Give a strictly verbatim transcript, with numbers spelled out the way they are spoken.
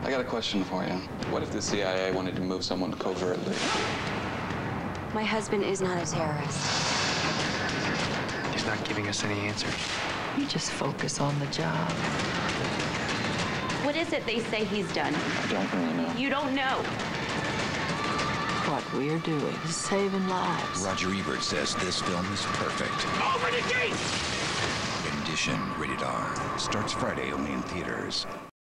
I got a question for you. What if the C I A wanted to move someone covertly? My husband is not a terrorist. He's not giving us any answers. You just focus on the job. What is it they say he's done? I don't really know. You don't know. What we're doing is saving lives. Roger Ebert says this film is perfect. Over the gate! Rendition, rated R. Starts Friday only in theaters.